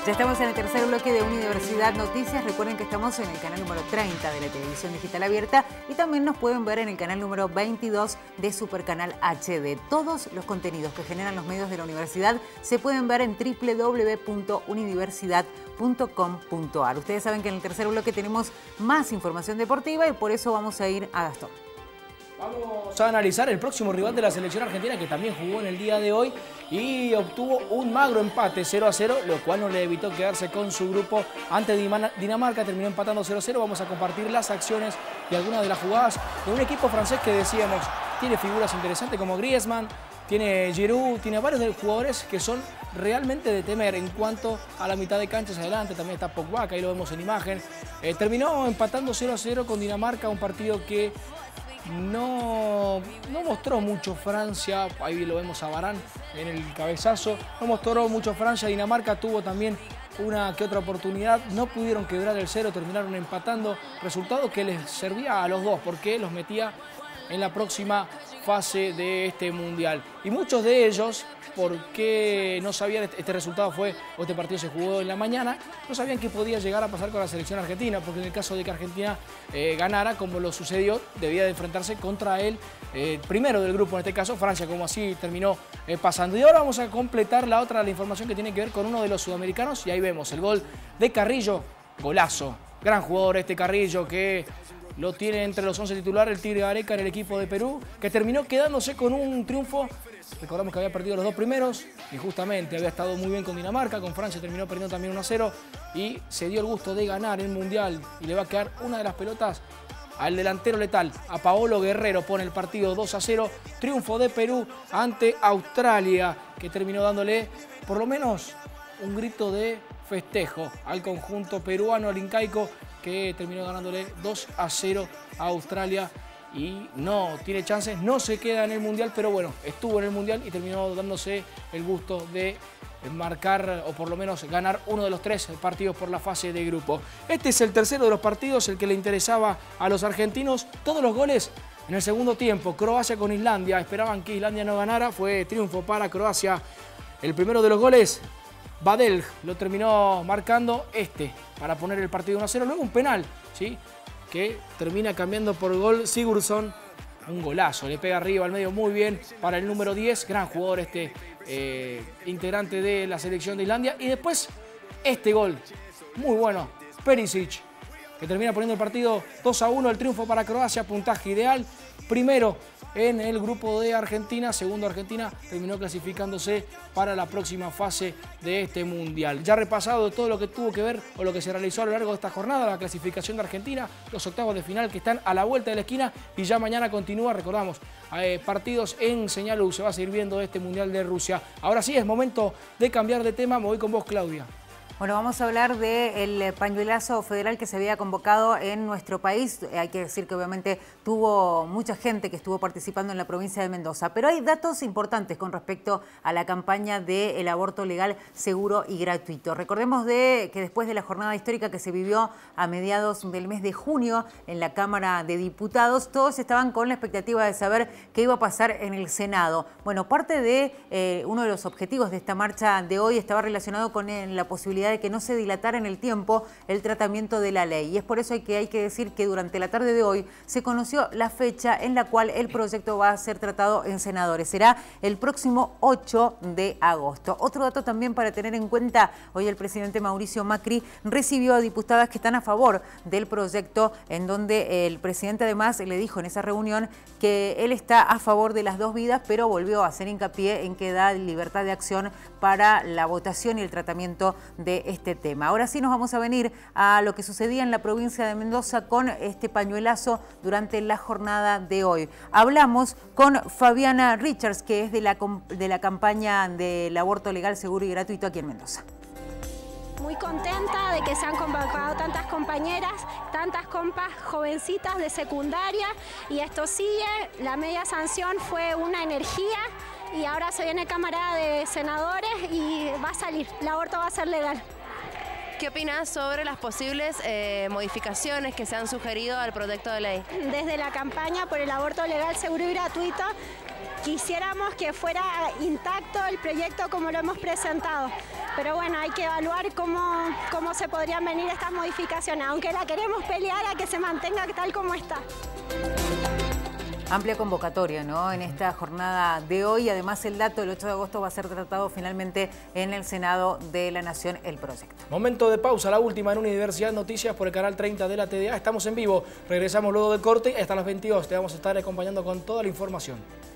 Ya estamos en el tercer bloque de Universidad Noticias. Recuerden que estamos en el canal número 30 de la televisión digital abierta y también nos pueden ver en el canal número 22 de Supercanal HD. Todos los contenidos que generan los medios de la universidad se pueden ver en www.universidad.com.ar. Ustedes saben que en el tercer bloque tenemos más información deportiva y por eso vamos a ir a Gastón. Vamos a analizar el próximo rival de la selección argentina, que también jugó en el día de hoy y obtuvo un magro empate 0-0, lo cual no le evitó quedarse con su grupo ante Dinamarca. Terminó empatando 0-0. Vamos a compartir las acciones y algunas de las jugadas de un equipo francés que decíamos tiene figuras interesantes como Griezmann, tiene Giroud, tiene varios de los jugadores que son realmente de temer en cuanto a la mitad de cancha hacia adelante. También está Pogba, que ahí lo vemos en imagen. Terminó empatando 0-0 con Dinamarca, un partido que no mostró mucho Francia. Ahí lo vemos a Varane en el cabezazo. No mostró mucho Francia. Dinamarca tuvo también una que otra oportunidad. No pudieron quebrar el cero, terminaron empatando. Resultado que les servía a los dos porque los metía en la próxima fase de este mundial. Y muchos de ellos, porque no sabían, este resultado fue, o este partido se jugó en la mañana, no sabían qué podía llegar a pasar con la selección argentina, porque en el caso de que Argentina ganara, como lo sucedió, debía de enfrentarse contra el primero del grupo, en este caso Francia, como así terminó pasando. Y ahora vamos a completar la información que tiene que ver con uno de los sudamericanos, y ahí vemos el gol de Carrillo, golazo. Gran jugador este Carrillo, que lo tiene entre los 11 titulares el Tigre Gareca en el equipo de Perú, que terminó quedándose con un triunfo. Recordamos que había perdido los dos primeros y justamente había estado muy bien con Dinamarca, con Francia terminó perdiendo también 1-0 y se dio el gusto de ganar el Mundial y le va a quedar una de las pelotas al delantero letal, a Paolo Guerrero. Pone el partido 2-0, triunfo de Perú ante Australia, que terminó dándole por lo menos un grito de festejo al conjunto peruano, al incaico, que terminó ganándole 2-0 a Australia y no tiene chances, no se queda en el Mundial, pero bueno, estuvo en el Mundial y terminó dándose el gusto de marcar o por lo menos ganar uno de los 3 partidos por la fase de grupo. Este es el tercero de los partidos, el que le interesaba a los argentinos. Todos los goles en el segundo tiempo. Croacia con Islandia, esperaban que Islandia no ganara, fue triunfo para Croacia. El primero de los goles, Badel lo terminó marcando para poner el partido 1-0. Luego un penal, ¿sí?, que termina cambiando por gol Sigurdsson. Un golazo, le pega arriba al medio muy bien para el número 10. Gran jugador integrante de la selección de Islandia. Y después gol, muy bueno, Perisic, que termina poniendo el partido 2-1. El triunfo para Croacia, puntaje ideal. Primero en el grupo de Argentina, segundo Argentina, terminó clasificándose para la próxima fase de este Mundial. Ya repasado todo lo que tuvo que ver o lo que se realizó a lo largo de esta jornada, la clasificación de Argentina, los octavos de final que están a la vuelta de la esquina y ya mañana continúa, recordamos, partidos en Señal U, se va a seguir viendo este Mundial de Rusia. Ahora sí, es momento de cambiar de tema, me voy con vos, Claudia. Bueno, vamos a hablar del pañuelazo federal que se había convocado en nuestro país. Hay que decir que obviamente tuvo mucha gente que estuvo participando en la provincia de Mendoza, pero hay datos importantes con respecto a la campaña del aborto legal, seguro y gratuito. Recordemos que después de la jornada histórica que se vivió a mediados del mes de junio en la Cámara de Diputados, todos estaban con la expectativa de saber qué iba a pasar en el Senado. Bueno, parte de uno de los objetivos de esta marcha de hoy estaba relacionado con la posibilidad de que no se dilatara en el tiempo el tratamiento de la ley. Y es por eso que hay que decir que durante la tarde de hoy se conoció la fecha en la cual el proyecto va a ser tratado en senadores. Será el próximo 8 de agosto. Otro dato también para tener en cuenta, hoy el presidente Mauricio Macri recibió a diputadas que están a favor del proyecto, en donde el presidente además le dijo en esa reunión que él está a favor de las dos vidas, pero volvió a hacer hincapié en que da libertad de acción para la votación y el tratamiento de este tema. Ahora sí nos vamos a venir a lo que sucedía en la provincia de Mendoza con este pañuelazo durante la jornada de hoy. Hablamos con Fabiana Richards, que es de la campaña del aborto legal, seguro y gratuito aquí en Mendoza. Muy contenta de que se han convocado tantas compañeras, tantas compas jovencitas de secundaria, y esto sigue. La media sanción fue una energía y ahora se viene Cámara de Senadores y va a salir, el aborto va a ser legal. ¿Qué opinas sobre las posibles modificaciones que se han sugerido al proyecto de ley? Desde la campaña por el aborto legal, seguro y gratuito, quisiéramos que fuera intacto el proyecto como lo hemos presentado. Pero bueno, hay que evaluar cómo se podrían venir estas modificaciones, aunque la queremos pelear a que se mantenga tal como está. Amplia convocatoria, ¿no?, en esta jornada de hoy. Además, el dato del 8 de agosto va a ser tratado finalmente en el Senado de la Nación, el proyecto. Momento de pausa, la última en Universidad Noticias por el canal 30 de la TDA. Estamos en vivo, regresamos luego del corte. Hasta las 22 te vamos a estar acompañando con toda la información.